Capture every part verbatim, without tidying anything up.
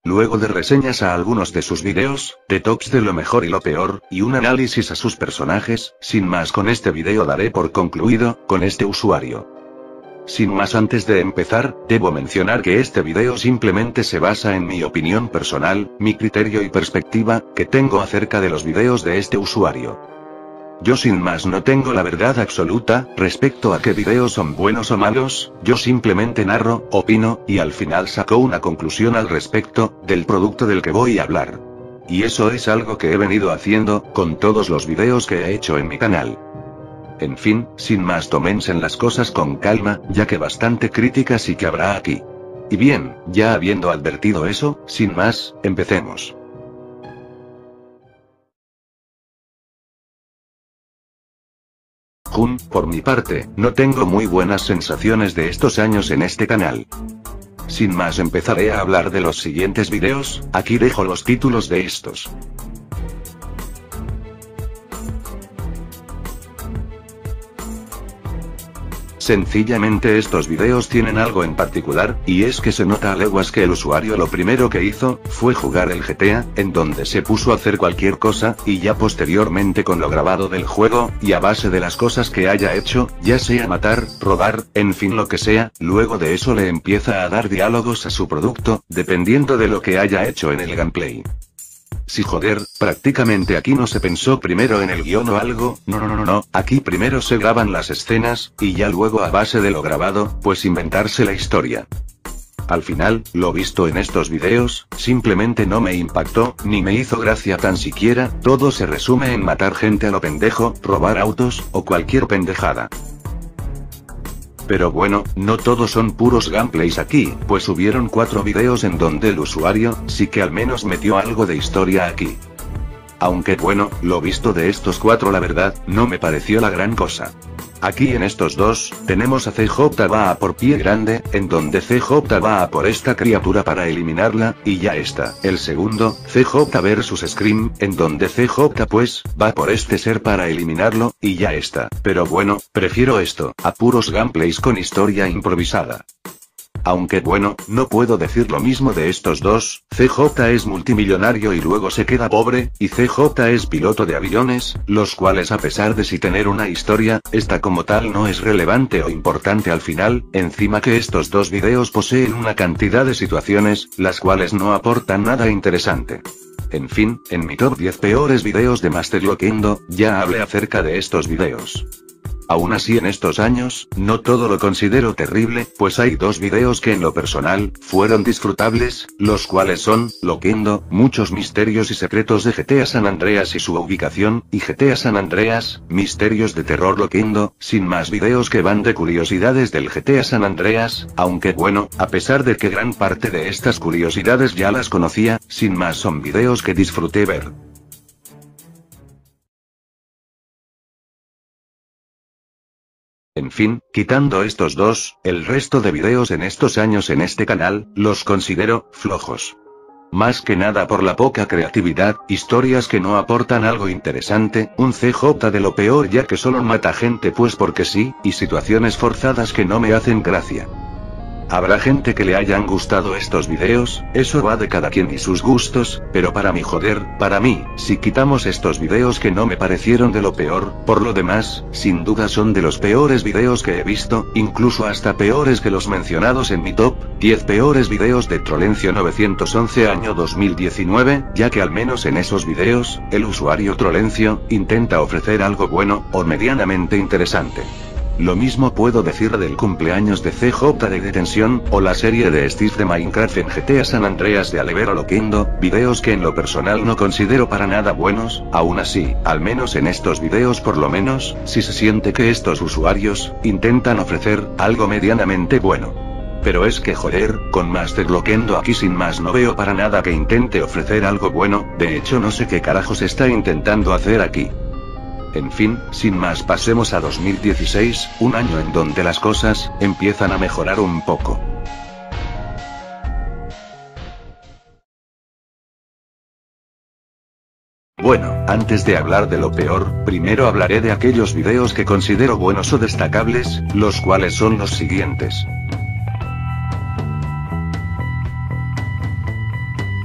Luego de reseñas a algunos de sus videos, de tops de lo mejor y lo peor, y un análisis a sus personajes, sin más con este video daré por concluido, con este usuario. Sin más, antes de empezar, debo mencionar que este video simplemente se basa en mi opinión personal, mi criterio y perspectiva, que tengo acerca de los videos de este usuario. Yo sin más no tengo la verdad absoluta, respecto a qué videos son buenos o malos, yo simplemente narro, opino, y al final saco una conclusión al respecto, del producto del que voy a hablar. Y eso es algo que he venido haciendo, con todos los videos que he hecho en mi canal. En fin, sin más, tómense las cosas con calma, ya que bastante crítica sí que habrá aquí. Y bien, ya habiendo advertido eso, sin más, empecemos. Jun, por mi parte, no tengo muy buenas sensaciones de estos años en este canal. Sin más, empezaré a hablar de los siguientes videos, aquí dejo los títulos de estos. Sencillamente estos videos tienen algo en particular, y es que se nota a leguas que el usuario lo primero que hizo, fue jugar el G T A, en donde se puso a hacer cualquier cosa, y ya posteriormente con lo grabado del juego, y a base de las cosas que haya hecho, ya sea matar, robar, en fin lo que sea, luego de eso le empieza a dar diálogos a su producto, dependiendo de lo que haya hecho en el gameplay. Sí, joder, prácticamente aquí no se pensó primero en el guión o algo, no no no no, aquí primero se graban las escenas, y ya luego a base de lo grabado, pues inventarse la historia. Al final, lo visto en estos videos, simplemente no me impactó, ni me hizo gracia tan siquiera, todo se resume en matar gente a lo pendejo, robar autos, o cualquier pendejada. Pero bueno, no todos son puros gameplays aquí, pues hubieron cuatro videos en donde el usuario, sí que al menos metió algo de historia aquí. Aunque bueno, lo visto de estos cuatro la verdad, no me pareció la gran cosa. Aquí en estos dos, tenemos a C J va a por Pie Grande, en donde C J va a por esta criatura para eliminarla, y ya está. El segundo, C J versus Scream, en donde C J pues, va por este ser para eliminarlo, y ya está. Pero bueno, prefiero esto, a puros gameplays con historia improvisada. Aunque bueno, no puedo decir lo mismo de estos dos, C J es multimillonario y luego se queda pobre, y C J es piloto de aviones, los cuales a pesar de sí tener una historia, esta como tal no es relevante o importante al final, encima que estos dos videos poseen una cantidad de situaciones, las cuales no aportan nada interesante. En fin, en mi top diez peores videos de Master Loquendo, ya hablé acerca de estos videos. Aún así en estos años, no todo lo considero terrible, pues hay dos videos que en lo personal, fueron disfrutables, los cuales son, Loquendo, muchos misterios y secretos de G T A San Andreas y su ubicación, y G T A San Andreas, misterios de terror Loquendo, sin más videos que van de curiosidades del G T A San Andreas, aunque bueno, a pesar de que gran parte de estas curiosidades ya las conocía, sin más son videos que disfruté ver. En fin, quitando estos dos, el resto de videos en estos años en este canal, los considero flojos. Más que nada por la poca creatividad, historias que no aportan algo interesante, un C J de lo peor ya que solo mata gente pues porque sí, y situaciones forzadas que no me hacen gracia. Habrá gente que le hayan gustado estos videos, eso va de cada quien y sus gustos, pero para mí joder, para mí, si quitamos estos videos que no me parecieron de lo peor, por lo demás, sin duda son de los peores videos que he visto, incluso hasta peores que los mencionados en mi top diez peores videos de Trolencio novecientos once año dos mil diecinueve, ya que al menos en esos videos, el usuario Trolencio, intenta ofrecer algo bueno, o medianamente interesante. Lo mismo puedo decir del cumpleaños de C J de Detención, o la serie de Steve de Minecraft en G T A San Andreas de Alevero Loquendo, videos que en lo personal no considero para nada buenos, aún así, al menos en estos videos por lo menos, si se siente que estos usuarios, intentan ofrecer, algo medianamente bueno. Pero es que joder, con Master Loquendo aquí sin más no veo para nada que intente ofrecer algo bueno, de hecho no sé qué carajos está intentando hacer aquí. En fin, sin más pasemos a dos mil dieciséis, un año en donde las cosas, empiezan a mejorar un poco. Bueno, antes de hablar de lo peor, primero hablaré de aquellos videos que considero buenos o destacables, los cuales son los siguientes.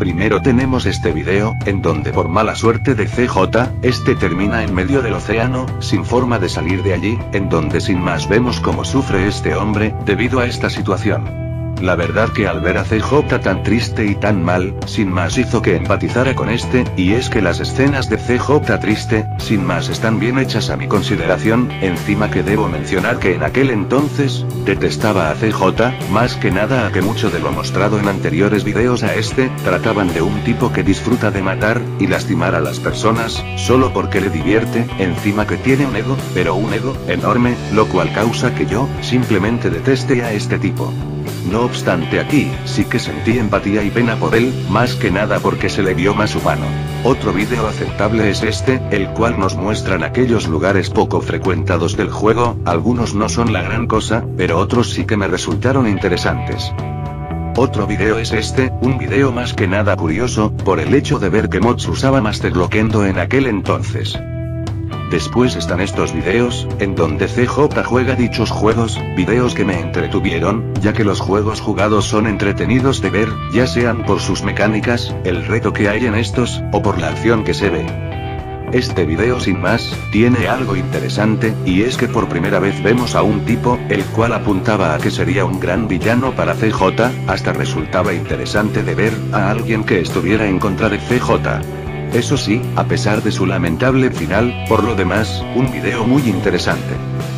Primero tenemos este video, en donde por mala suerte de C J, este termina en medio del océano, sin forma de salir de allí, en donde sin más vemos cómo sufre este hombre, debido a esta situación. La verdad que al ver a C J tan triste y tan mal, sin más hizo que empatizara con este, y es que las escenas de C J triste, sin más están bien hechas a mi consideración, encima que debo mencionar que en aquel entonces, detestaba a C J, más que nada a que mucho de lo mostrado en anteriores videos a este, trataban de un tipo que disfruta de matar, y lastimar a las personas, solo porque le divierte, encima que tiene un ego, pero un ego, enorme, lo cual causa que yo, simplemente deteste a este tipo. No obstante aquí, sí que sentí empatía y pena por él, más que nada porque se le vio más humano. Otro video aceptable es este, el cual nos muestran aquellos lugares poco frecuentados del juego, algunos no son la gran cosa, pero otros sí que me resultaron interesantes. Otro video es este, un video más que nada curioso, por el hecho de ver que mods usaba Master Loquendo en aquel entonces. Después están estos videos, en donde C J juega dichos juegos, videos que me entretuvieron, ya que los juegos jugados son entretenidos de ver, ya sean por sus mecánicas, el reto que hay en estos, o por la acción que se ve. Este video sin más, tiene algo interesante, y es que por primera vez vemos a un tipo, el cual apuntaba a que sería un gran villano para C J, hasta resultaba interesante de ver, a alguien que estuviera en contra de C J. Eso sí, a pesar de su lamentable final, por lo demás, un video muy interesante.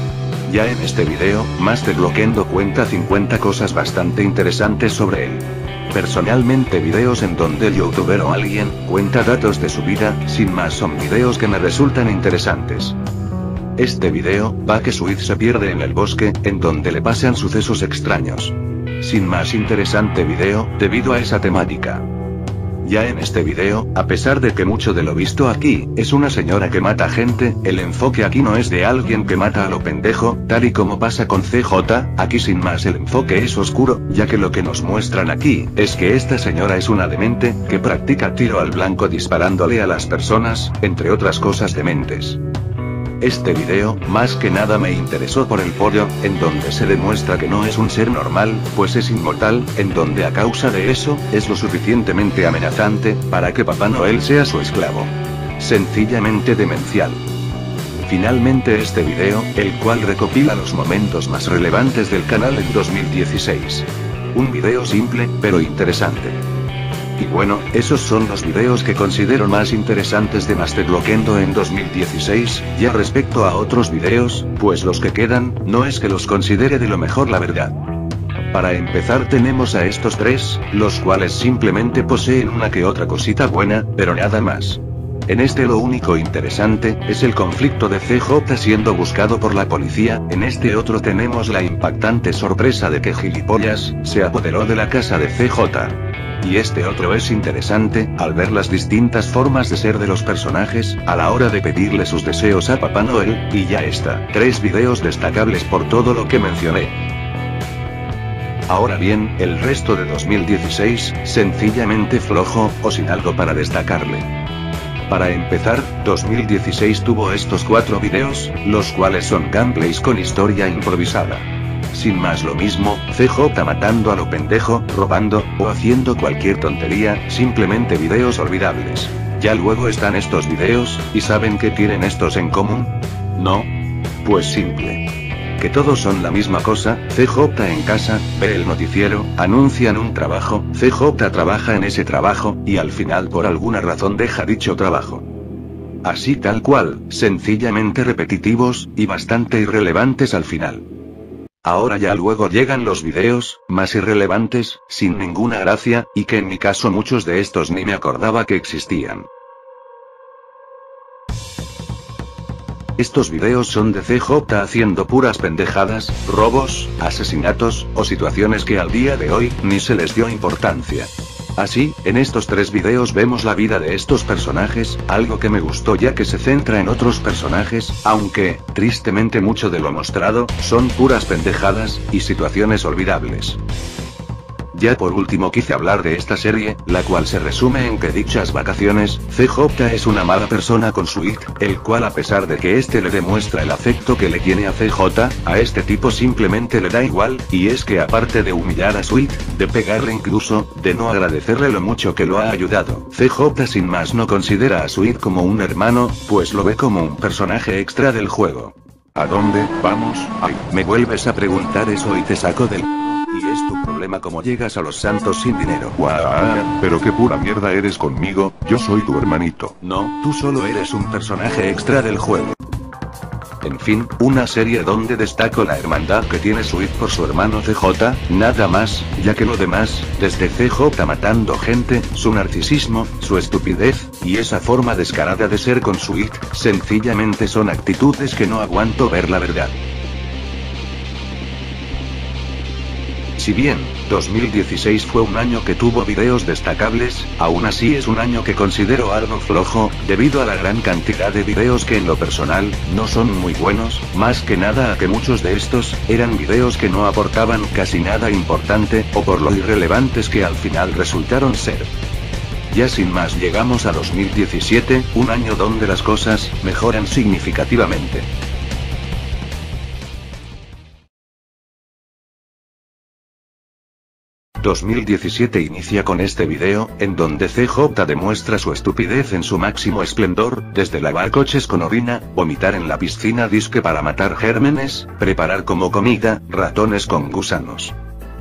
Ya en este video, Master Loquendo cuenta cincuenta cosas bastante interesantes sobre él. Personalmente videos en donde el youtuber o alguien, cuenta datos de su vida, sin más son videos que me resultan interesantes. Este video, va que Suiz se pierde en el bosque, en donde le pasan sucesos extraños. Sin más interesante video, debido a esa temática. Ya en este video, a pesar de que mucho de lo visto aquí, es una señora que mata gente, el enfoque aquí no es de alguien que mata a lo pendejo, tal y como pasa con C J, aquí sin más el enfoque es oscuro, ya que lo que nos muestran aquí, es que esta señora es una demente, que practica tiro al blanco disparándole a las personas, entre otras cosas dementes. Este video, más que nada me interesó por el pollo, en donde se demuestra que no es un ser normal, pues es inmortal, en donde a causa de eso, es lo suficientemente amenazante, para que Papá Noel sea su esclavo. Sencillamente demencial. Finalmente este video, el cual recopila los momentos más relevantes del canal en dos mil dieciséis. Un video simple, pero interesante. Y bueno, esos son los videos que considero más interesantes de Master Loquendo en dos mil dieciséis, ya respecto a otros videos, pues los que quedan, no es que los considere de lo mejor la verdad. Para empezar tenemos a estos tres, los cuales simplemente poseen una que otra cosita buena, pero nada más. En este lo único interesante, es el conflicto de C J siendo buscado por la policía, en este otro tenemos la impactante sorpresa de que Gilipollas, se apoderó de la casa de C J. Y este otro es interesante, al ver las distintas formas de ser de los personajes, a la hora de pedirle sus deseos a Papá Noel, y ya está, tres videos destacables por todo lo que mencioné. Ahora bien, el resto de dos mil dieciséis, sencillamente flojo, o sin algo para destacarle. Para empezar, dos mil dieciséis tuvo estos cuatro videos, los cuales son gameplays con historia improvisada. Sin más lo mismo, C J matando a lo pendejo, robando, o haciendo cualquier tontería, simplemente videos olvidables. Ya luego están estos videos, ¿y saben qué tienen estos en común? ¿No? Pues simple. Que todos son la misma cosa, C J en casa, ve el noticiero, anuncian un trabajo, C J trabaja en ese trabajo, y al final por alguna razón deja dicho trabajo. Así tal cual, sencillamente repetitivos, y bastante irrelevantes al final. Ahora ya luego llegan los videos, más irrelevantes, sin ninguna gracia, y que en mi caso muchos de estos ni me acordaba que existían. Estos videos son de C J haciendo puras pendejadas, robos, asesinatos, o situaciones que al día de hoy, ni se les dio importancia. Así, en estos tres videos vemos la vida de estos personajes, algo que me gustó ya que se centra en otros personajes, aunque, tristemente mucho de lo mostrado, son puras pendejadas, y situaciones olvidables. Ya por último quise hablar de esta serie, la cual se resume en que dichas vacaciones, C J es una mala persona con Sweet, el cual a pesar de que este le demuestra el afecto que le tiene a C J, a este tipo simplemente le da igual, y es que aparte de humillar a Sweet, de pegarle incluso, de no agradecerle lo mucho que lo ha ayudado, C J sin más no considera a Sweet como un hermano, pues lo ve como un personaje extra del juego. ¿A dónde vamos? Ay, me vuelves a preguntar eso y te saco del... Y es tu problema como llegas a Los Santos sin dinero. Guau, pero qué pura mierda eres conmigo, yo soy tu hermanito. No, tú solo eres un personaje extra del juego. En fin, una serie donde destaco la hermandad que tiene Sweet por su hermano C J, nada más, ya que lo demás, desde C J matando gente, su narcisismo, su estupidez, y esa forma descarada de ser con Sweet, sencillamente son actitudes que no aguanto ver la verdad. Si bien, dos mil dieciséis fue un año que tuvo videos destacables, aún así es un año que considero algo flojo, debido a la gran cantidad de videos que en lo personal, no son muy buenos, más que nada a que muchos de estos, eran videos que no aportaban casi nada importante, o por lo irrelevantes que al final resultaron ser. Ya sin más llegamos a dos mil diecisiete, un año donde las cosas, mejoran significativamente. dos mil diecisiete inicia con este video, en donde C J demuestra su estupidez en su máximo esplendor, desde lavar coches con orina, vomitar en la piscina disque para matar gérmenes, preparar como comida, ratones con gusanos.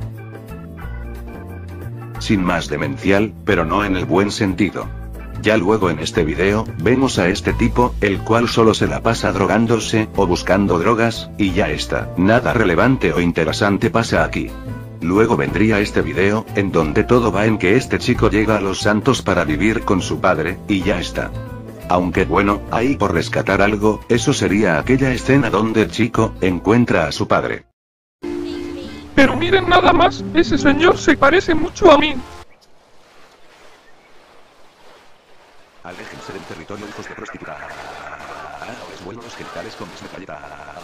Sin más demencial, pero no en el buen sentido. Ya luego en este video, vemos a este tipo, el cual solo se la pasa drogándose, o buscando drogas, y ya está, nada relevante o interesante pasa aquí. Luego vendría este video, en donde todo va en que este chico llega a Los Santos para vivir con su padre, y ya está. Aunque bueno, ahí por rescatar algo, eso sería aquella escena donde el chico, encuentra a su padre. Pero miren nada más, ese señor se parece mucho a mí. Aléjense del territorio, hijos de prostituta. Les vuelvo los genitales con mis metralletas.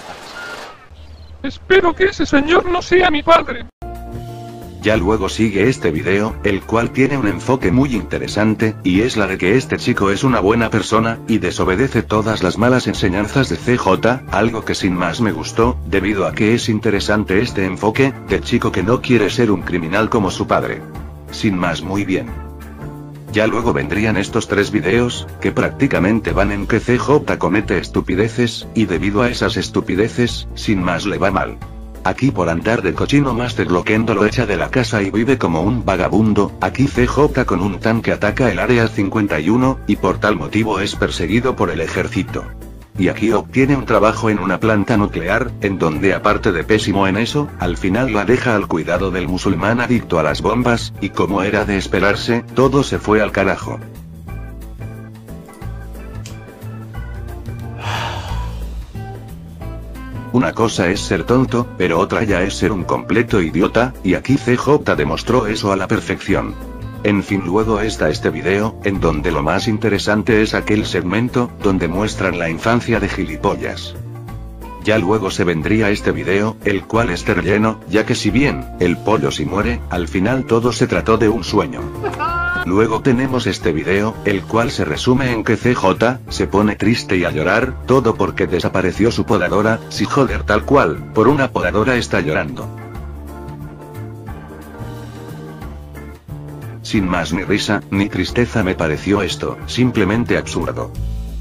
Espero que ese señor no sea mi padre. Ya luego sigue este video, el cual tiene un enfoque muy interesante, y es la de que este chico es una buena persona, y desobedece todas las malas enseñanzas de C J, algo que sin más me gustó, debido a que es interesante este enfoque, de chico que no quiere ser un criminal como su padre. Sin más, muy bien. Ya luego vendrían estos tres videos, que prácticamente van en que C J comete estupideces, y debido a esas estupideces, sin más le va mal. Aquí por andar de cochino Master Loquendo lo echa de la casa y vive como un vagabundo, aquí C J con un tanque ataca el área cincuenta y uno, y por tal motivo es perseguido por el ejército. Y aquí obtiene un trabajo en una planta nuclear, en donde aparte de pésimo en eso, al final la deja al cuidado del musulmán adicto a las bombas, y como era de esperarse, todo se fue al carajo. Una cosa es ser tonto, pero otra ya es ser un completo idiota, y aquí C J demostró eso a la perfección. En fin, luego está este video, en donde lo más interesante es aquel segmento, donde muestran la infancia de gilipollas. Ya luego se vendría este video, el cual es de relleno, ya que si bien, el pollo sí muere, al final todo se trató de un sueño. Luego tenemos este video, el cual se resume en que C J, se pone triste y a llorar, todo porque desapareció su podadora, sí joder tal cual, por una podadora está llorando. Sin más ni risa, ni tristeza me pareció esto, simplemente absurdo.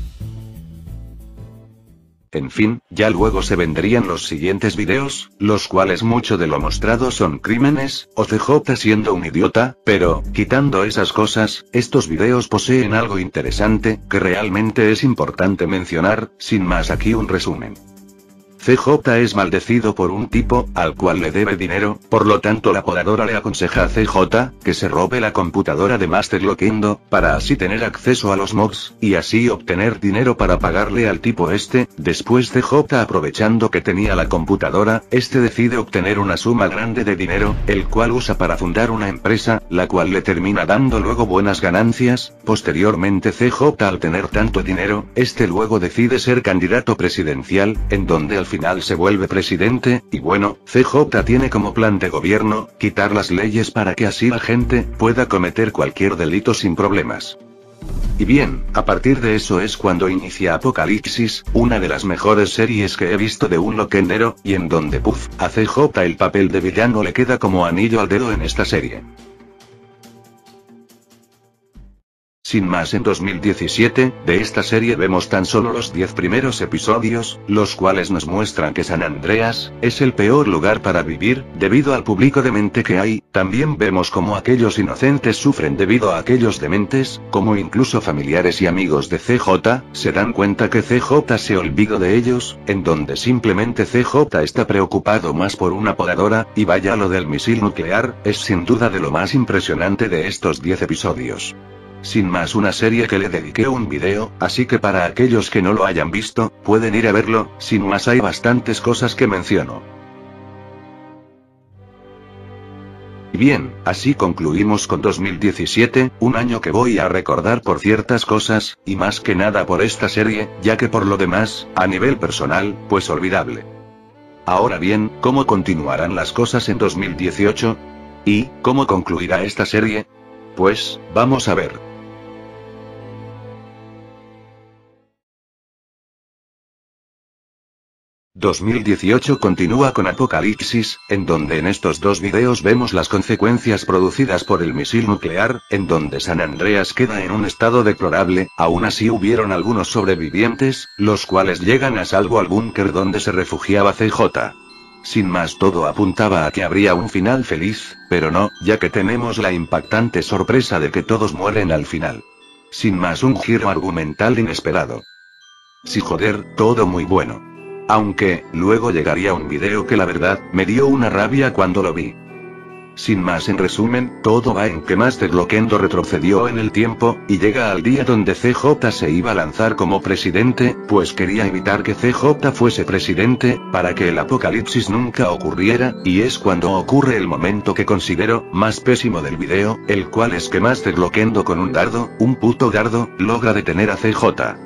En fin, ya luego se vendrían los siguientes videos, los cuales mucho de lo mostrado son crímenes, o C J siendo un idiota, pero, quitando esas cosas, estos videos poseen algo interesante, que realmente es importante mencionar, sin más aquí un resumen. C J es maldecido por un tipo, al cual le debe dinero, por lo tanto la podadora le aconseja a C J, que se robe la computadora de Master Loquendo, para así tener acceso a los mods, y así obtener dinero para pagarle al tipo este. Después C J, aprovechando que tenía la computadora, este decide obtener una suma grande de dinero, el cual usa para fundar una empresa, la cual le termina dando luego buenas ganancias. Posteriormente C J, al tener tanto dinero, este luego decide ser candidato presidencial, en donde al final final se vuelve presidente, y bueno, C J tiene como plan de gobierno, quitar las leyes para que así la gente pueda cometer cualquier delito sin problemas. Y bien, a partir de eso es cuando inicia Apocalipsis, una de las mejores series que he visto de un loquendero, y en donde puff, a C J el papel de villano le queda como anillo al dedo en esta serie. Sin más, en dos mil diecisiete, de esta serie vemos tan solo los diez primeros episodios, los cuales nos muestran que San Andreas es el peor lugar para vivir, debido al público demente que hay. También vemos cómo aquellos inocentes sufren debido a aquellos dementes, como incluso familiares y amigos de C J, se dan cuenta que C J se olvidó de ellos, en donde simplemente C J está preocupado más por una podadora, y vaya, lo del misil nuclear, es sin duda de lo más impresionante de estos diez episodios. Sin más, una serie que le dediqué un video, así que para aquellos que no lo hayan visto, pueden ir a verlo. Sin más, hay bastantes cosas que menciono. Bien, así concluimos con dos mil diecisiete, un año que voy a recordar por ciertas cosas, y más que nada por esta serie, ya que por lo demás, a nivel personal, pues olvidable. Ahora bien, ¿cómo continuarán las cosas en dos mil dieciocho? ¿Y cómo concluirá esta serie? Pues, vamos a ver. dos mil dieciocho continúa con Apocalipsis, en donde en estos dos videos vemos las consecuencias producidas por el misil nuclear, en donde San Andreas queda en un estado deplorable. Aún así hubieron algunos sobrevivientes, los cuales llegan a salvo al búnker donde se refugiaba C J. Sin más, todo apuntaba a que habría un final feliz, pero no, ya que tenemos la impactante sorpresa de que todos mueren al final. Sin más, un giro argumental inesperado. Sí, joder, todo muy bueno. Aunque, luego llegaría un video que la verdad, me dio una rabia cuando lo vi. Sin más, en resumen, todo va en que Master Loquendo retrocedió en el tiempo, y llega al día donde C J se iba a lanzar como presidente, pues quería evitar que C J fuese presidente, para que el apocalipsis nunca ocurriera, y es cuando ocurre el momento que considero más pésimo del video, el cual es que Master Loquendo con un dardo, un puto dardo, logra detener a C J.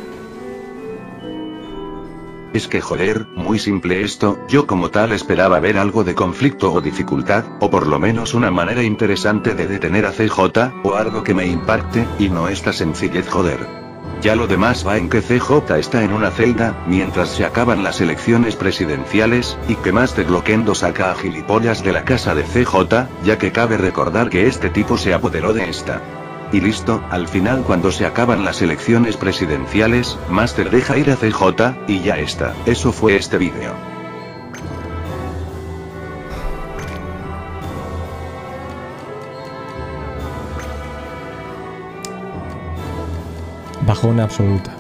Es que joder, muy simple esto, yo como tal esperaba ver algo de conflicto o dificultad, o por lo menos una manera interesante de detener a C J, o algo que me impacte, y no esta sencillez, joder. Ya lo demás va en que C J está en una celda, mientras se acaban las elecciones presidenciales, y que Master Loquendo saca a gilipollas de la casa de C J, ya que cabe recordar que este tipo se apoderó de esta. Y listo, al final cuando se acaban las elecciones presidenciales, Master deja ir a C J, y ya está. Eso fue este vídeo. Bajona absoluta.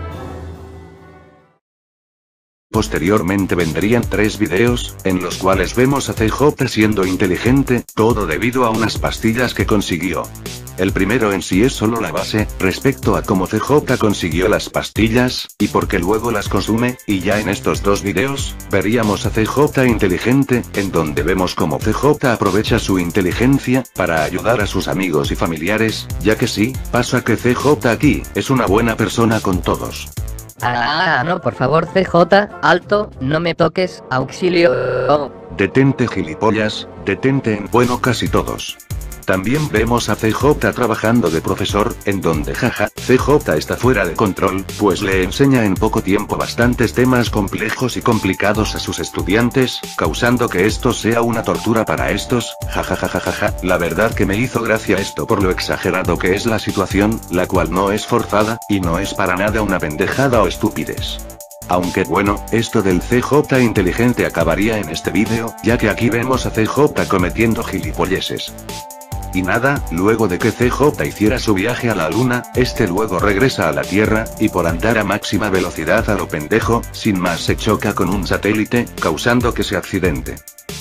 Posteriormente vendrían tres videos, en los cuales vemos a C J siendo inteligente, todo debido a unas pastillas que consiguió. El primero en sí es solo la base, respecto a cómo C J consiguió las pastillas, y porque luego las consume, y ya en estos dos videos, veríamos a C J inteligente, en donde vemos cómo C J aprovecha su inteligencia, para ayudar a sus amigos y familiares, ya que sí, pasa que C J aquí, es una buena persona con todos. Ah, no, por favor, C J, alto, no me toques, auxilio. Oh. Detente, gilipollas, detente en bueno casi todos. También vemos a C J trabajando de profesor, en donde jaja, C J está fuera de control, pues le enseña en poco tiempo bastantes temas complejos y complicados a sus estudiantes, causando que esto sea una tortura para estos, jajajajaja. La verdad que me hizo gracia esto por lo exagerado que es la situación, la cual no es forzada, y no es para nada una pendejada o estupidez. Aunque bueno, esto del C J inteligente acabaría en este vídeo, ya que aquí vemos a C J cometiendo gilipolleces. Y nada, luego de que C J hiciera su viaje a la luna, este luego regresa a la Tierra, y por andar a máxima velocidad a lo pendejo, sin más se choca con un satélite, causando que se accidente.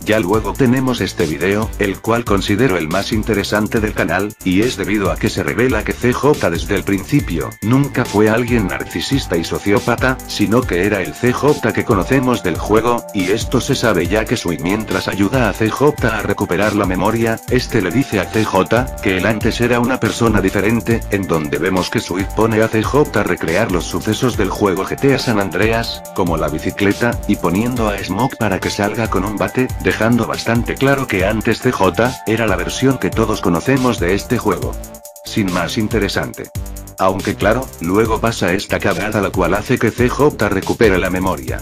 Ya luego tenemos este video, el cual considero el más interesante del canal, y es debido a que se revela que C J desde el principio, nunca fue alguien narcisista y sociópata, sino que era el C J que conocemos del juego, y esto se sabe ya que Sui mientras ayuda a C J a recuperar la memoria, este le dice a C J, que él antes era una persona diferente, en donde vemos que Sui pone a C J a recrear los sucesos del juego G T A San Andreas, como la bicicleta, y poniendo a Smoke para que salga con un bate, dejando bastante claro que antes C J, era la versión que todos conocemos de este juego. Sin más interesante. Aunque claro, luego pasa esta cagada la cual hace que C J recupere la memoria.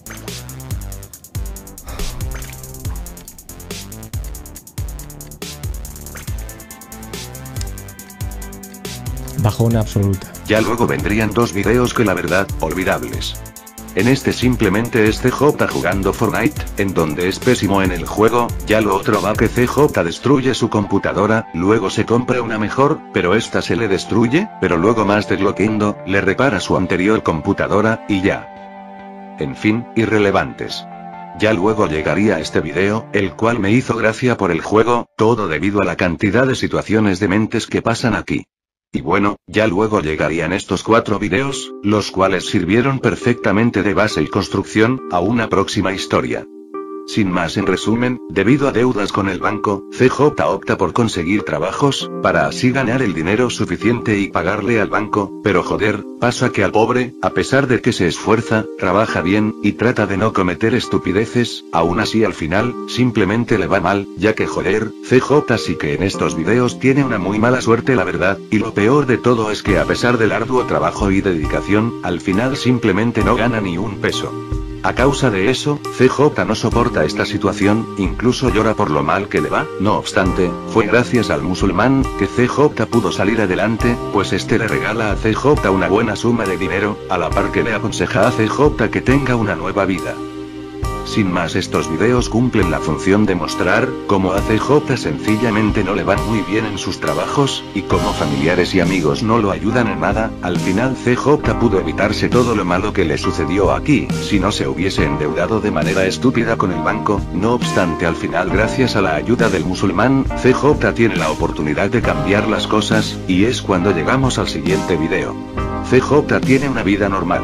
Bajona absoluta. Ya luego vendrían dos videos que la verdad, olvidables. En este simplemente es C J jugando Fortnite, en donde es pésimo en el juego, ya lo otro va que C J destruye su computadora, luego se compra una mejor, pero esta se le destruye, pero luego más desbloqueando, le repara su anterior computadora, y ya. En fin, irrelevantes. Ya luego llegaría este video, el cual me hizo gracia por el juego, todo debido a la cantidad de situaciones dementes que pasan aquí. Y bueno, ya luego llegarían estos cuatro videos, los cuales sirvieron perfectamente de base y construcción, a una próxima historia. Sin más en resumen, debido a deudas con el banco, C J opta por conseguir trabajos, para así ganar el dinero suficiente y pagarle al banco, pero joder, pasa que al pobre, a pesar de que se esfuerza, trabaja bien, y trata de no cometer estupideces, aún así al final, simplemente le va mal, ya que joder, C J sí que en estos videos tiene una muy mala suerte la verdad, y lo peor de todo es que a pesar del arduo trabajo y dedicación, al final simplemente no gana ni un peso. A causa de eso, C J no soporta esta situación, incluso llora por lo mal que le va, no obstante, fue gracias al musulmán, que C J pudo salir adelante, pues este le regala a C J una buena suma de dinero, a la par que le aconseja a C J que tenga una nueva vida. Sin más, estos videos cumplen la función de mostrar, cómo a C J sencillamente no le van muy bien en sus trabajos, y como familiares y amigos no lo ayudan en nada, al final C J pudo evitarse todo lo malo que le sucedió aquí, si no se hubiese endeudado de manera estúpida con el banco, no obstante al final gracias a la ayuda del musulmán, C J tiene la oportunidad de cambiar las cosas, y es cuando llegamos al siguiente video. C J tiene una vida normal.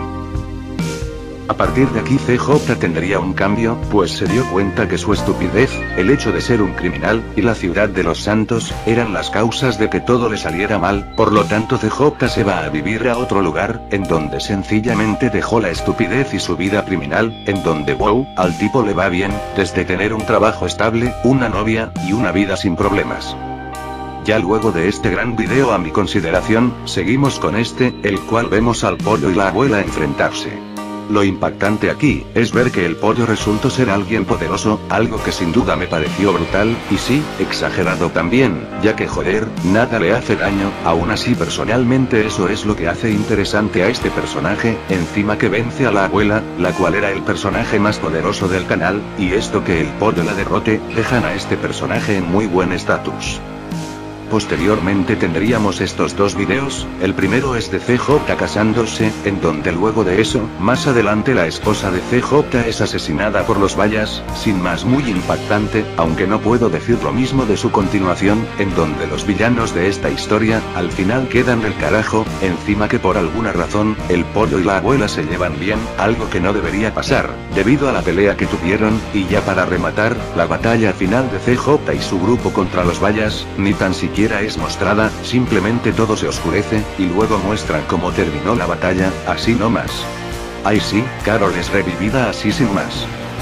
A partir de aquí C J tendría un cambio, pues se dio cuenta que su estupidez, el hecho de ser un criminal, y la ciudad de los santos, eran las causas de que todo le saliera mal, por lo tanto C J se va a vivir a otro lugar, en donde sencillamente dejó la estupidez y su vida criminal, en donde wow, al tipo le va bien, desde tener un trabajo estable, una novia, y una vida sin problemas. Ya luego de este gran video a mi consideración, seguimos con este, el cual vemos al pollo y la abuela enfrentarse. Lo impactante aquí, es ver que el pollo resultó ser alguien poderoso, algo que sin duda me pareció brutal, y sí, exagerado también, ya que joder, nada le hace daño, aún así personalmente eso es lo que hace interesante a este personaje, encima que vence a la abuela, la cual era el personaje más poderoso del canal, y esto que el pollo la derrote, dejan a este personaje en muy buen estatus. Posteriormente tendríamos estos dos videos, el primero es de C J casándose, en donde luego de eso, más adelante la esposa de C J es asesinada por los Bayas, sin más muy impactante, aunque no puedo decir lo mismo de su continuación, en donde los villanos de esta historia, al final quedan del carajo, encima que por alguna razón, el pollo y la abuela se llevan bien, algo que no debería pasar, debido a la pelea que tuvieron, y ya para rematar, la batalla final de C J y su grupo contra los Bayas, ni tan siquiera es mostrada, simplemente todo se oscurece, y luego muestran cómo terminó la batalla, así no más. Ay sí, Carol es revivida así sin más.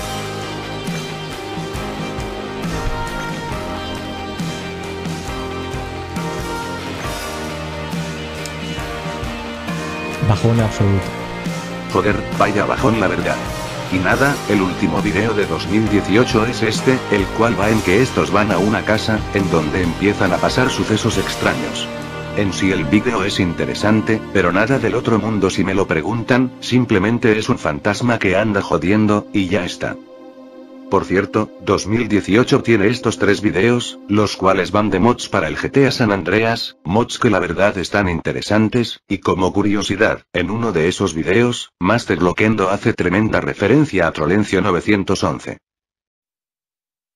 Bajón absoluto. Joder, vaya bajón la verdad. Y nada, el último video de dos mil dieciocho es este, el cual va en que estos van a una casa, en donde empiezan a pasar sucesos extraños. En sí el video es interesante, pero nada del otro mundo si me lo preguntan, simplemente es un fantasma que anda jodiendo, y ya está. Por cierto, dos mil dieciocho tiene estos tres videos, los cuales van de mods para el G T A San Andreas, mods que la verdad están interesantes, y como curiosidad, en uno de esos videos, Master Loquendo hace tremenda referencia a Trolencio novecientos once.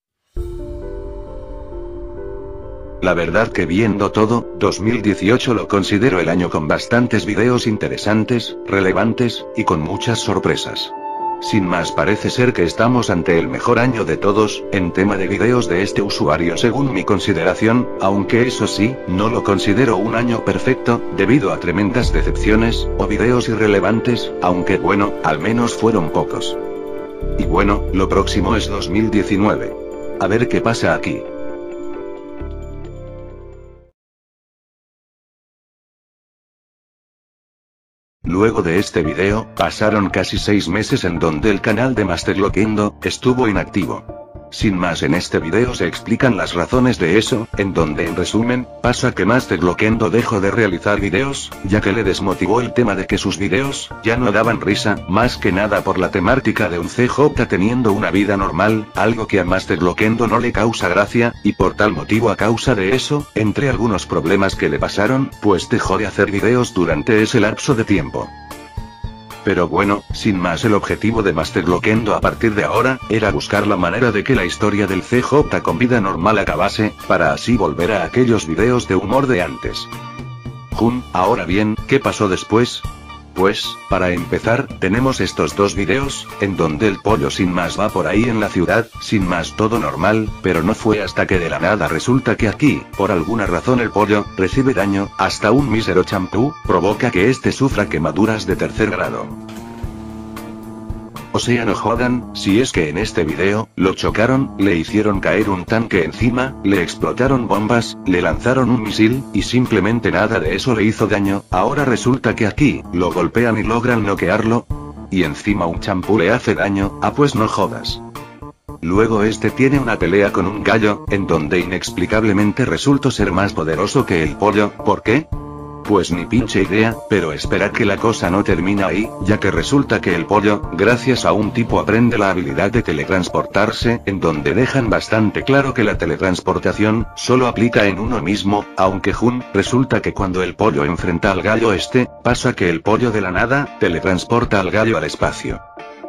La verdad que viendo todo, dos mil dieciocho lo considero el año con bastantes videos interesantes, relevantes, y con muchas sorpresas. Sin más, parece ser que estamos ante el mejor año de todos, en tema de videos de este usuario según mi consideración, aunque eso sí, no lo considero un año perfecto, debido a tremendas decepciones, o videos irrelevantes, aunque bueno, al menos fueron pocos. Y bueno, lo próximo es dos mil diecinueve. A ver qué pasa aquí. Luego de este video, pasaron casi seis meses en donde el canal de Master Loquendo estuvo inactivo. Sin más, en este video se explican las razones de eso, en donde en resumen, pasa que Master Loquendo dejó de realizar videos, ya que le desmotivó el tema de que sus videos ya no daban risa, más que nada por la temática de un C J teniendo una vida normal, algo que a Master Loquendo no le causa gracia, y por tal motivo, a causa de eso, entre algunos problemas que le pasaron, pues dejó de hacer videos durante ese lapso de tiempo. Pero bueno, sin más, el objetivo de Master Loquendo a partir de ahora, era buscar la manera de que la historia del C J con vida normal acabase, para así volver a aquellos videos de humor de antes. Jun, ahora bien, ¿qué pasó después? Pues, para empezar, tenemos estos dos videos, en donde el pollo sin más va por ahí en la ciudad, sin más todo normal, pero no fue hasta que de la nada resulta que aquí, por alguna razón el pollo, recibe daño, hasta un mísero champú, provoca que este sufra quemaduras de tercer grado. O sea, no jodan, si es que en este video, lo chocaron, le hicieron caer un tanque encima, le explotaron bombas, le lanzaron un misil, y simplemente nada de eso le hizo daño, ahora resulta que aquí, lo golpean y logran noquearlo. Y encima un champú le hace daño, ah pues no jodas. Luego este tiene una pelea con un gallo, en donde inexplicablemente resultó ser más poderoso que el pollo, ¿por qué? Pues ni pinche idea, pero espera que la cosa no termina ahí, ya que resulta que el pollo, gracias a un tipo aprende la habilidad de teletransportarse, en donde dejan bastante claro que la teletransportación, solo aplica en uno mismo, aunque Jun, resulta que cuando el pollo enfrenta al gallo este, pasa que el pollo de la nada, teletransporta al gallo al espacio.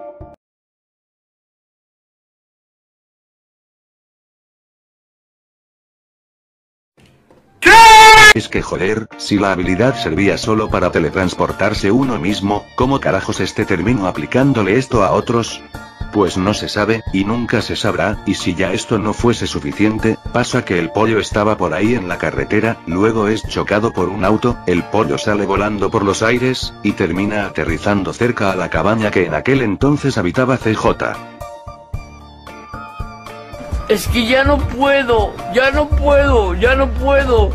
Es que joder, si la habilidad servía solo para teletransportarse uno mismo, ¿cómo carajos este terminó aplicándole esto a otros? Pues no se sabe, y nunca se sabrá, y si ya esto no fuese suficiente, pasa que el pollo estaba por ahí en la carretera, luego es chocado por un auto, el pollo sale volando por los aires, y termina aterrizando cerca a la cabaña que en aquel entonces habitaba C J. Es que ya no puedo, ya no puedo, ya no puedo.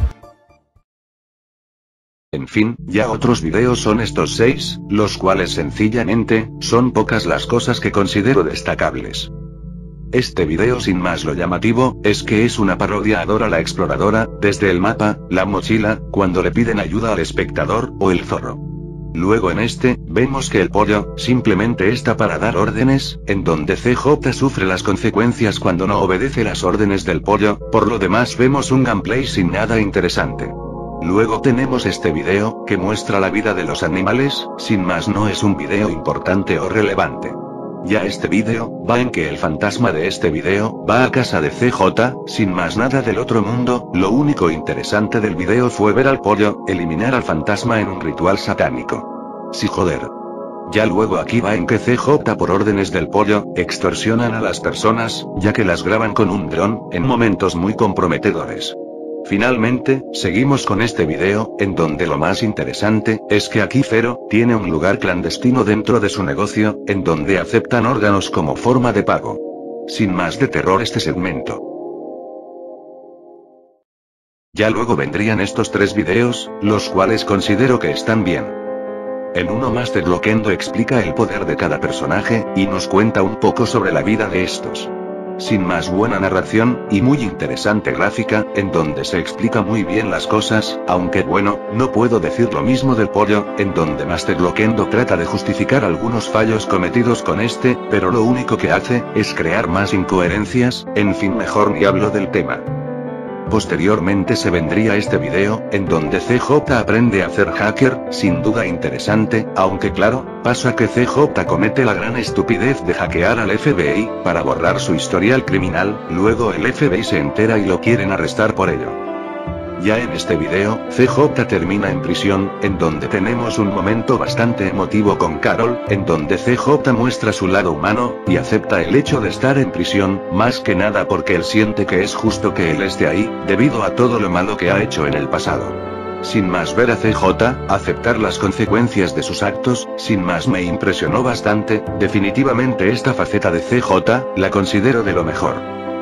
En fin, ya otros videos son estos seis, los cuales sencillamente, son pocas las cosas que considero destacables. Este video sin más lo llamativo, es que es una parodia a Dora la Exploradora, desde el mapa, la mochila, cuando le piden ayuda al espectador, o el zorro. Luego en este, vemos que el pollo, simplemente está para dar órdenes, en donde C J sufre las consecuencias cuando no obedece las órdenes del pollo, por lo demás vemos un gameplay sin nada interesante. Luego tenemos este video, que muestra la vida de los animales, sin más no es un video importante o relevante. Ya este video, va en que el fantasma de este video, va a casa de C J, sin más nada del otro mundo, lo único interesante del video fue ver al pollo, eliminar al fantasma en un ritual satánico. Sí joder. Ya luego aquí va en que C J por órdenes del pollo, extorsionan a las personas, ya que las graban con un dron, en momentos muy comprometedores. Finalmente, seguimos con este video, en donde lo más interesante, es que aquí Zero, tiene un lugar clandestino dentro de su negocio, en donde aceptan órganos como forma de pago. Sin más de terror este segmento. Ya luego vendrían estos tres videos, los cuales considero que están bien. En uno Master Loquendo explica el poder de cada personaje, y nos cuenta un poco sobre la vida de estos. Sin más buena narración, y muy interesante gráfica, en donde se explica muy bien las cosas, aunque bueno, no puedo decir lo mismo del pollo, en donde Master Loquendo trata de justificar algunos fallos cometidos con este, pero lo único que hace, es crear más incoherencias, en fin mejor ni hablo del tema. Posteriormente se vendría este video, en donde C J aprende a hacer hacker, sin duda interesante, aunque claro, pasa que C J comete la gran estupidez de hackear al F B I, para borrar su historial criminal, luego el F B I se entera y lo quieren arrestar por ello. Ya en este video, C J termina en prisión, en donde tenemos un momento bastante emotivo con Carol, en donde C J muestra su lado humano, y acepta el hecho de estar en prisión, más que nada porque él siente que es justo que él esté ahí, debido a todo lo malo que ha hecho en el pasado. Sin más, ver a C J aceptar las consecuencias de sus actos, sin más me impresionó bastante. Definitivamente esta faceta de C J, la considero de lo mejor.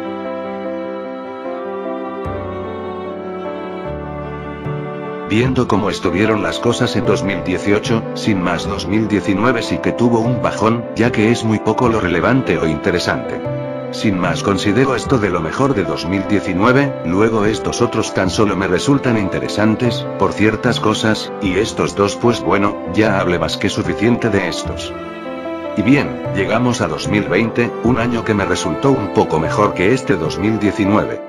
Viendo cómo estuvieron las cosas en dos mil dieciocho, sin más dos mil diecinueve sí que tuvo un bajón, ya que es muy poco lo relevante o interesante. Sin más, considero esto de lo mejor de dos mil diecinueve, luego estos otros tan solo me resultan interesantes, por ciertas cosas, y estos dos pues bueno, ya hablé más que suficiente de estos. Y bien, llegamos a dos mil veinte, un año que me resultó un poco mejor que este dos mil diecinueve.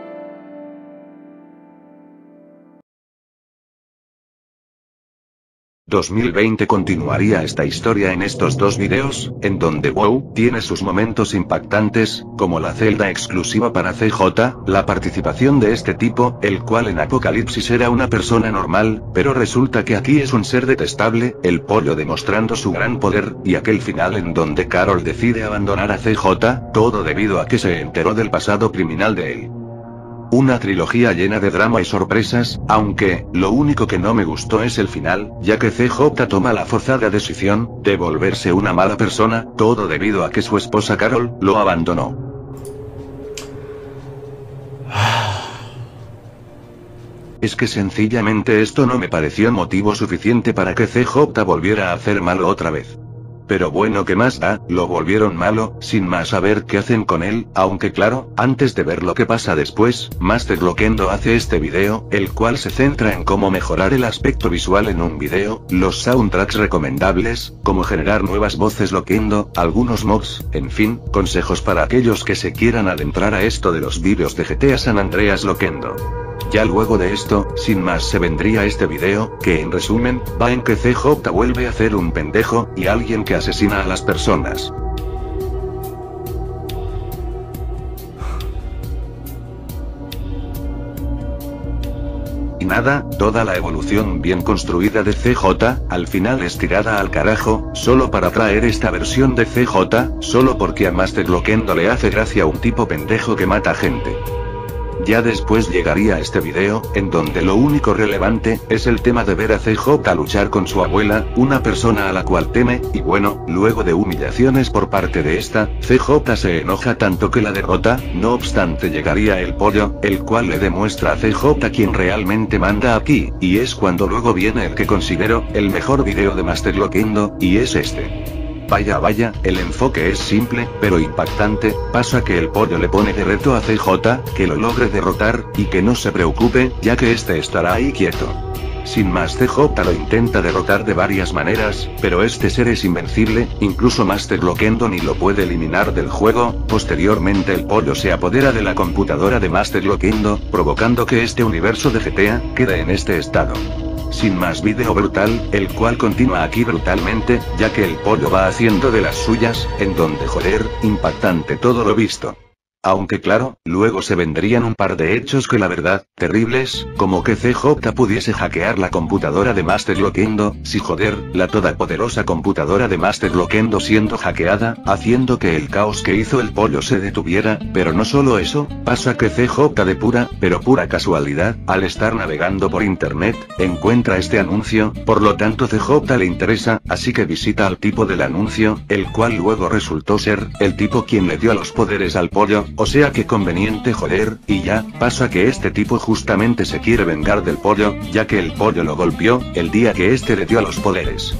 dos mil veinte continuaría esta historia en estos dos videos, en donde WoW tiene sus momentos impactantes, como la celda exclusiva para C J, la participación de este tipo, el cual en Apocalipsis era una persona normal, pero resulta que aquí es un ser detestable, el pollo demostrando su gran poder, y aquel final en donde Carol decide abandonar a C J, todo debido a que se enteró del pasado criminal de él. Una trilogía llena de drama y sorpresas, aunque, lo único que no me gustó es el final, ya que C J toma la forzada decisión de volverse una mala persona, todo debido a que su esposa Carol lo abandonó. Es que sencillamente esto no me pareció motivo suficiente para que C J volviera a hacer malo otra vez. Pero bueno, ¿qué más da? Lo volvieron malo, sin más saber qué hacen con él, aunque claro, antes de ver lo que pasa después, Master Loquendo hace este video, el cual se centra en cómo mejorar el aspecto visual en un video, los soundtracks recomendables, cómo generar nuevas voces Loquendo, algunos mods, en fin, consejos para aquellos que se quieran adentrar a esto de los vídeos de G T A San Andreas Loquendo. Ya luego de esto, sin más se vendría este video, que en resumen, va en que C J vuelve a ser un pendejo, y alguien que asesina a las personas. Y nada, toda la evolución bien construida de C J, al final es tirada al carajo, solo para traer esta versión de C J, solo porque a Master Loquendo le hace gracia un tipo pendejo que mata gente. Ya después llegaría este video, en donde lo único relevante, es el tema de ver a C J luchar con su abuela, una persona a la cual teme, y bueno, luego de humillaciones por parte de esta, C J se enoja tanto que la derrota, no obstante llegaría el pollo, el cual le demuestra a C J quien realmente manda aquí, y es cuando luego viene el que considero, el mejor video de Master Loquendo, y es este. Vaya vaya, el enfoque es simple, pero impactante, pasa que el pollo le pone de reto a C J, que lo logre derrotar, y que no se preocupe, ya que este estará ahí quieto. Sin más, C J lo intenta derrotar de varias maneras, pero este ser es invencible, incluso Master Loquendo ni lo puede eliminar del juego. Posteriormente el pollo se apodera de la computadora de Master Loquendo, provocando que este universo de G T A, quede en este estado. Sin más, video brutal, el cual continúa aquí brutalmente, ya que el pollo va haciendo de las suyas, en donde joder, impactante todo lo visto. Aunque claro, luego se vendrían un par de hechos que la verdad, terribles, como que C J pudiese hackear la computadora de Master Loquendo, si joder, la todopoderosa computadora de Master Loquendo siendo hackeada, haciendo que el caos que hizo el pollo se detuviera, pero no solo eso, pasa que C J de pura, pero pura casualidad, al estar navegando por internet, encuentra este anuncio, por lo tanto C J le interesa, así que visita al tipo del anuncio, el cual luego resultó ser, el tipo quien le dio los poderes al pollo. O sea que conveniente joder, y ya, pasa que este tipo justamente se quiere vengar del pollo, ya que el pollo lo golpeó, el día que este le dio los poderes.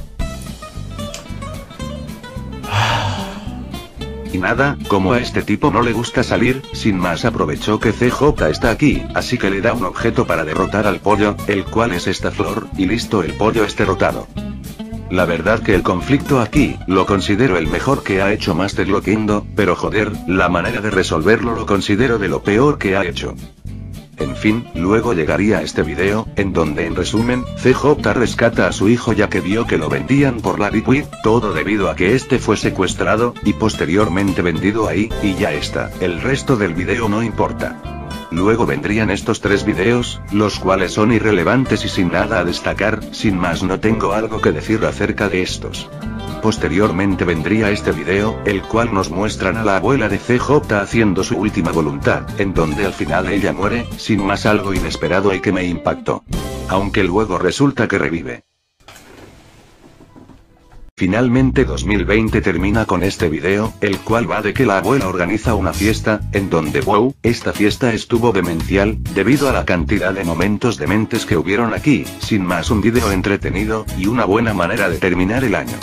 Y nada, como a este tipo no le gusta salir, sin más aprovechó que C J está aquí, así que le da un objeto para derrotar al pollo, el cual es esta flor, y listo, el pollo es derrotado. La verdad que el conflicto aquí, lo considero el mejor que ha hecho Master Loquendo, pero joder, la manera de resolverlo lo considero de lo peor que ha hecho. En fin, luego llegaría este video, en donde en resumen, C J rescata a su hijo ya que vio que lo vendían por la Deep Web, todo debido a que este fue secuestrado, y posteriormente vendido ahí, y ya está, el resto del video no importa. Luego vendrían estos tres videos, los cuales son irrelevantes y sin nada a destacar, sin más no tengo algo que decir acerca de estos. Posteriormente vendría este video, el cual nos muestran a la abuela de C J haciendo su última voluntad, en donde al final ella muere, sin más algo inesperado y que me impactó. Aunque luego resulta que revive. Finalmente dos mil veinte termina con este video, el cual va de que la abuela organiza una fiesta, en donde wow, esta fiesta estuvo demencial, debido a la cantidad de momentos dementes que hubieron aquí, sin más un video entretenido, y una buena manera de terminar el año.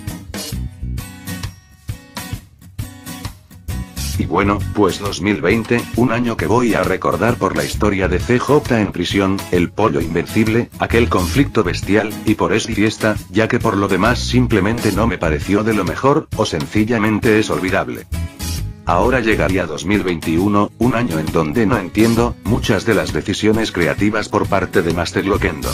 Y bueno, pues dos mil veinte, un año que voy a recordar por la historia de C J en prisión, el pollo invencible, aquel conflicto bestial, y por esa fiesta, ya que por lo demás simplemente no me pareció de lo mejor, o sencillamente es olvidable. Ahora llegaría dos mil veintiuno, un año en donde no entiendo muchas de las decisiones creativas por parte de Master Loquendo.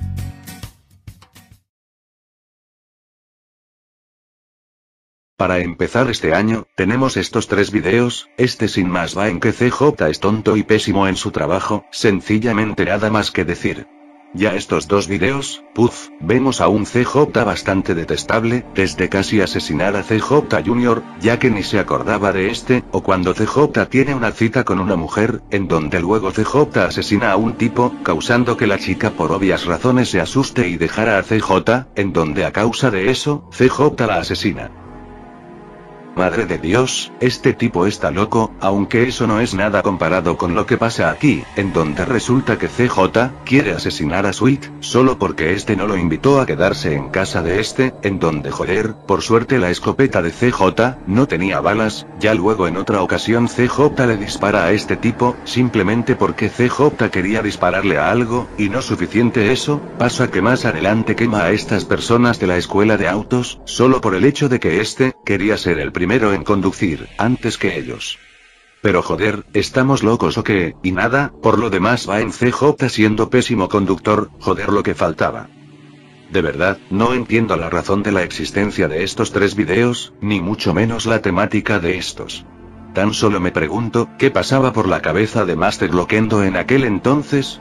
Para empezar este año, tenemos estos tres videos, este sin más va en que C J es tonto y pésimo en su trabajo, sencillamente nada más que decir. Ya estos dos videos, puff, vemos a un C J bastante detestable, desde casi asesinar a C J Junior, ya que ni se acordaba de este, o cuando C J tiene una cita con una mujer, en donde luego C J asesina a un tipo, causando que la chica por obvias razones se asuste y dejara a C J, en donde a causa de eso, C J la asesina. Madre de Dios, este tipo está loco, aunque eso no es nada comparado con lo que pasa aquí, en donde resulta que C J quiere asesinar a Sweet, solo porque este no lo invitó a quedarse en casa de este, en donde joder, por suerte la escopeta de C J no tenía balas, ya luego en otra ocasión C J le dispara a este tipo, simplemente porque C J quería dispararle a algo, y no suficiente eso, pasa que más adelante quema a estas personas de la escuela de autos, solo por el hecho de que este quería ser el primero primero en conducir, antes que ellos. Pero joder, ¿estamos locos o qué? Y nada, por lo demás va en C J siendo pésimo conductor, joder lo que faltaba. De verdad, no entiendo la razón de la existencia de estos tres videos, ni mucho menos la temática de estos. Tan solo me pregunto, ¿qué pasaba por la cabeza de Master Loquendo en aquel entonces?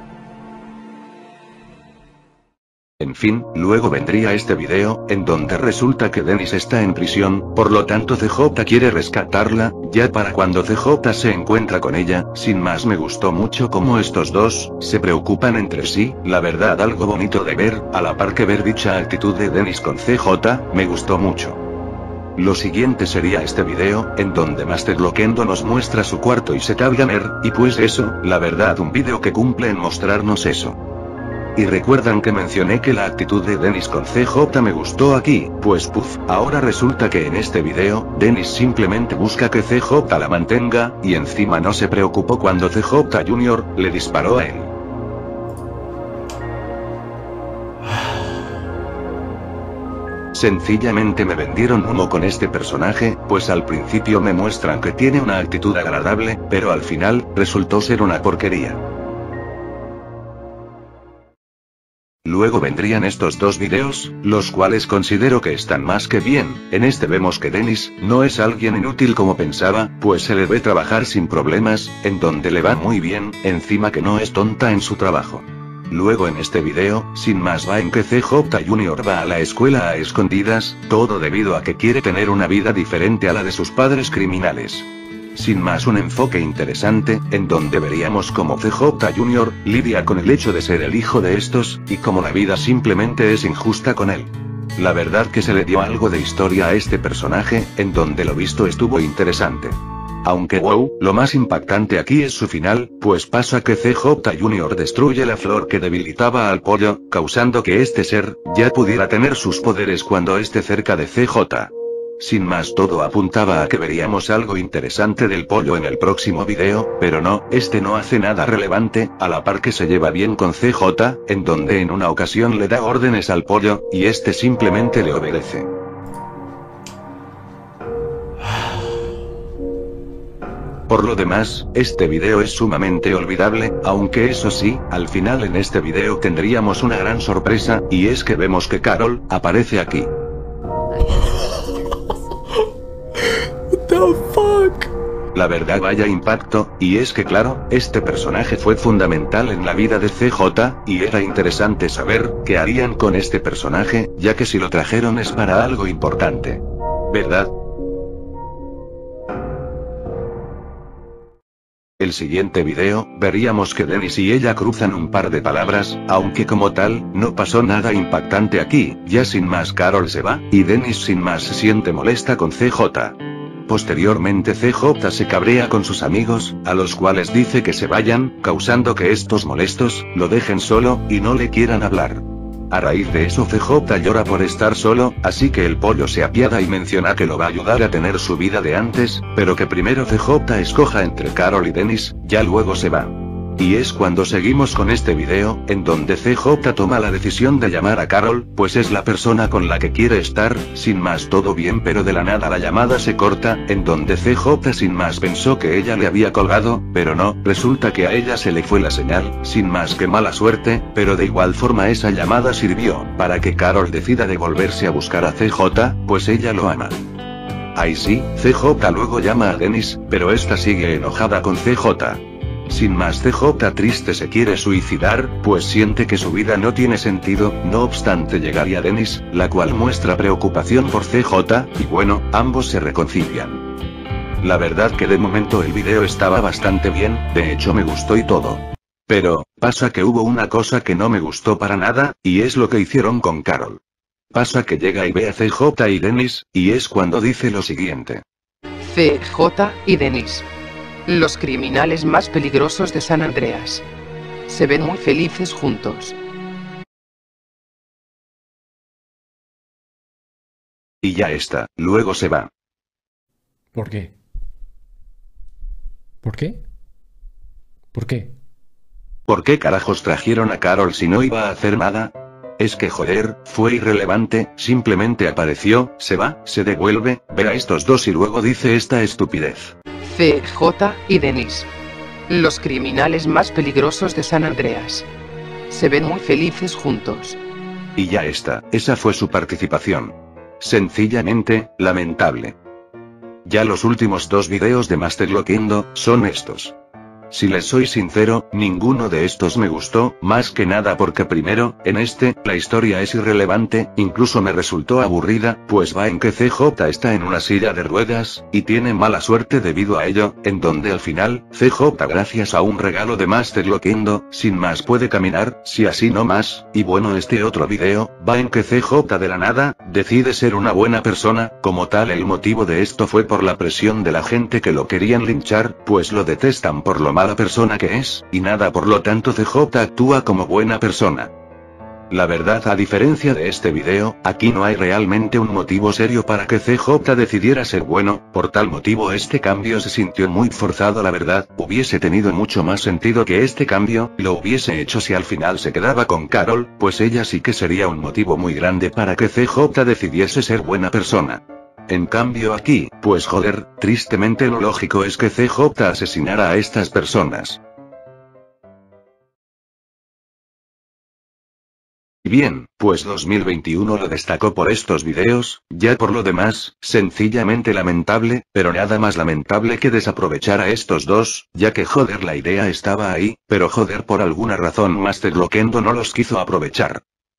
En fin, luego vendría este video, en donde resulta que Dennis está en prisión, por lo tanto C J quiere rescatarla, ya para cuando C J se encuentra con ella, sin más me gustó mucho cómo estos dos, se preocupan entre sí, la verdad algo bonito de ver, a la par que ver dicha actitud de Dennis con C J, me gustó mucho. Lo siguiente sería este video, en donde Master Loquendo nos muestra su cuarto y setup gamer, y pues eso, la verdad un video que cumple en mostrarnos eso. Y recuerdan que mencioné que la actitud de Dennis con C J me gustó aquí, pues puff, ahora resulta que en este video, Dennis simplemente busca que C J la mantenga, y encima no se preocupó cuando C J Junior le disparó a él. Sencillamente me vendieron humo con este personaje, pues al principio me muestran que tiene una actitud agradable, pero al final, resultó ser una porquería. Luego vendrían estos dos videos, los cuales considero que están más que bien. En este vemos que Dennis no es alguien inútil como pensaba, pues se le ve trabajar sin problemas, en donde le va muy bien, encima que no es tonta en su trabajo. Luego en este video, sin más va en que C J Junior va a la escuela a escondidas, todo debido a que quiere tener una vida diferente a la de sus padres criminales. Sin más un enfoque interesante, en donde veríamos cómo C J Junior lidia con el hecho de ser el hijo de estos, y cómo la vida simplemente es injusta con él. La verdad que se le dio algo de historia a este personaje, en donde lo visto estuvo interesante. Aunque wow, lo más impactante aquí es su final, pues pasa que C J Junior destruye la flor que debilitaba al pollo, causando que este ser, ya pudiera tener sus poderes cuando esté cerca de C J. Sin más todo apuntaba a que veríamos algo interesante del pollo en el próximo video, pero no, este no hace nada relevante, a la par que se lleva bien con C J, en donde en una ocasión le da órdenes al pollo, y este simplemente le obedece. Por lo demás, este video es sumamente olvidable, aunque eso sí, al final en este video tendríamos una gran sorpresa, y es que vemos que Carol aparece aquí. What the fuck? La verdad vaya impacto, y es que claro, este personaje fue fundamental en la vida de C J, y era interesante saber qué harían con este personaje, ya que si lo trajeron es para algo importante. ¿Verdad? El siguiente video, veríamos que Dennis y ella cruzan un par de palabras, aunque como tal, no pasó nada impactante aquí, ya sin más Carol se va, y Dennis sin más se siente molesta con C J. Posteriormente C J se cabrea con sus amigos, a los cuales dice que se vayan, causando que estos molestos, lo dejen solo, y no le quieran hablar. A raíz de eso C J llora por estar solo, así que el pollo se apiada y menciona que lo va a ayudar a tener su vida de antes, pero que primero C J escoja entre Carol y Dennis, ya luego se va. Y es cuando seguimos con este video, en donde C J toma la decisión de llamar a Carol, pues es la persona con la que quiere estar, sin más todo bien, pero de la nada la llamada se corta, en donde C J sin más pensó que ella le había colgado, pero no, resulta que a ella se le fue la señal, sin más que mala suerte, pero de igual forma esa llamada sirvió, para que Carol decida devolverse a buscar a C J, pues ella lo ama. Ahí sí, C J luego llama a Dennis, pero esta sigue enojada con C J. Sin más C J triste se quiere suicidar, pues siente que su vida no tiene sentido, no obstante llegaría Dennis, la cual muestra preocupación por C J, y bueno, ambos se reconcilian. La verdad que de momento el video estaba bastante bien, de hecho me gustó y todo. Pero, pasa que hubo una cosa que no me gustó para nada, y es lo que hicieron con Carol. Pasa que llega y ve a C J y Dennis, y es cuando dice lo siguiente. C J y Dennis. Los criminales más peligrosos de San Andreas. Se ven muy felices juntos. Y ya está, luego se va. ¿Por qué? ¿Por qué? ¿Por qué? ¿Por qué carajos trajeron a Carol si no iba a hacer nada? Es que joder, fue irrelevante, simplemente apareció, se va, se devuelve, ve a estos dos y luego dice esta estupidez. C J y Dennis. Los criminales más peligrosos de San Andreas. Se ven muy felices juntos. Y ya está, esa fue su participación. Sencillamente, lamentable. Ya los últimos dos videos de Master Loquendo, son estos. Si les soy sincero, ninguno de estos me gustó, más que nada porque primero, en este, la historia es irrelevante, incluso me resultó aburrida, pues va en que C J está en una silla de ruedas, y tiene mala suerte debido a ello, en donde al final, C J gracias a un regalo de Master Loquendo, sin más puede caminar, si así no más, y bueno este otro video, va en que C J de la nada, decide ser una buena persona, como tal el motivo de esto fue por la presión de la gente que lo querían linchar, pues lo detestan por lo mala persona que es, y nada por lo tanto C J actúa como buena persona. La verdad a diferencia de este video, aquí no hay realmente un motivo serio para que C J decidiera ser bueno, por tal motivo este cambio se sintió muy forzado la verdad, hubiese tenido mucho más sentido que este cambio, lo hubiese hecho si al final se quedaba con Carol, pues ella sí que sería un motivo muy grande para que C J decidiese ser buena persona. En cambio aquí, pues joder, tristemente lo lógico es que C J asesinara a estas personas. Bien, pues dos mil veintiuno lo destacó por estos videos, ya por lo demás, sencillamente lamentable, pero nada más lamentable que desaprovechar a estos dos, ya que joder la idea estaba ahí, pero joder por alguna razón Master Loquendo no los quiso aprovechar.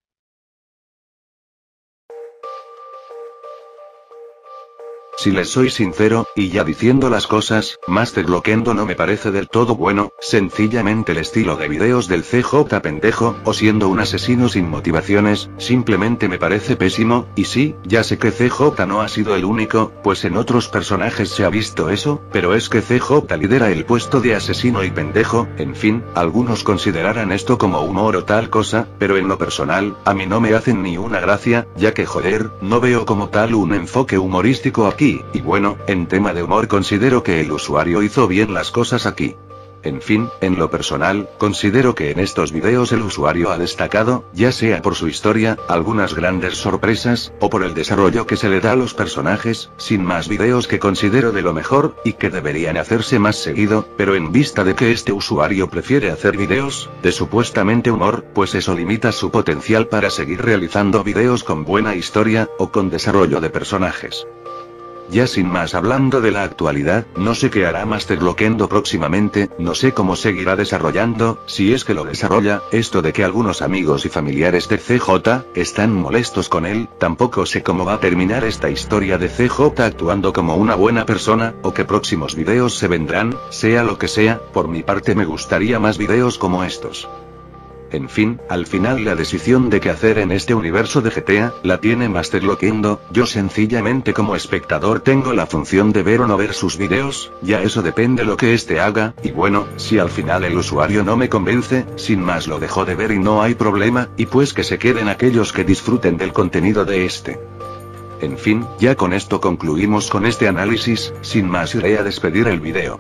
Si les soy sincero, y ya diciendo las cosas, Master Loquendo no me parece del todo bueno, sencillamente el estilo de videos del C J pendejo, o siendo un asesino sin motivaciones, simplemente me parece pésimo, y sí, ya sé que C J no ha sido el único, pues en otros personajes se ha visto eso, pero es que C J lidera el puesto de asesino y pendejo, en fin, algunos considerarán esto como humor o tal cosa, pero en lo personal, a mí no me hacen ni una gracia, ya que joder, no veo como tal un enfoque humorístico aquí. Y bueno, en tema de humor considero que el usuario hizo bien las cosas aquí. En fin, en lo personal, considero que en estos videos el usuario ha destacado, ya sea por su historia, algunas grandes sorpresas, o por el desarrollo que se le da a los personajes, sin más videos que considero de lo mejor, y que deberían hacerse más seguido, pero en vista de que este usuario prefiere hacer videos, de supuestamente humor, pues eso limita su potencial para seguir realizando videos con buena historia, o con desarrollo de personajes. Ya sin más hablando de la actualidad, no sé qué hará Master Loquendo próximamente, no sé cómo seguirá desarrollando, si es que lo desarrolla, esto de que algunos amigos y familiares de C J, están molestos con él, tampoco sé cómo va a terminar esta historia de C J actuando como una buena persona, o qué próximos videos se vendrán, sea lo que sea, por mi parte me gustaría más videos como estos. En fin, al final la decisión de qué hacer en este universo de G T A, la tiene Master Loquendo, yo sencillamente como espectador tengo la función de ver o no ver sus videos, ya eso depende lo que este haga, y bueno, si al final el usuario no me convence, sin más lo dejo de ver y no hay problema, y pues que se queden aquellos que disfruten del contenido de este. En fin, ya con esto concluimos con este análisis, sin más iré a despedir el video.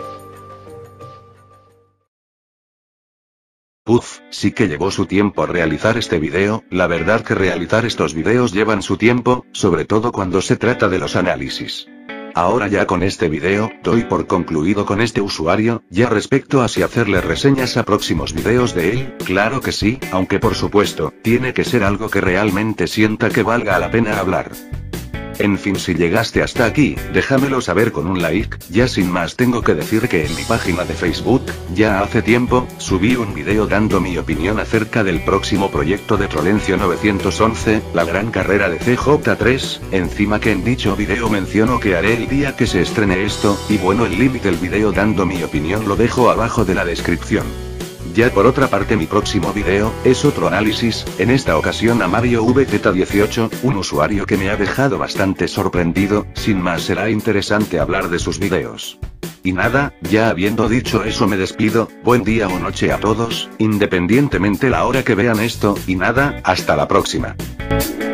Uf, sí que llevó su tiempo realizar este video, la verdad que realizar estos videos llevan su tiempo, sobre todo cuando se trata de los análisis. Ahora ya con este video, doy por concluido con este usuario, ya respecto a si hacerle reseñas a próximos videos de él, claro que sí, aunque por supuesto, tiene que ser algo que realmente sienta que valga la pena hablar. En fin, si llegaste hasta aquí, déjamelo saber con un like, ya sin más tengo que decir que en mi página de Facebook, ya hace tiempo, subí un video dando mi opinión acerca del próximo proyecto de Trolencio novecientos once, la gran carrera de C J tres, encima que en dicho video menciono que haré el día que se estrene esto, y bueno el link del video dando mi opinión lo dejo abajo de la descripción. Ya por otra parte mi próximo video, es otro análisis, en esta ocasión a Mario V Z dieciocho, un usuario que me ha dejado bastante sorprendido, sin más será interesante hablar de sus videos. Y nada, ya habiendo dicho eso me despido, buen día o noche a todos, independientemente la hora que vean esto, y nada, hasta la próxima.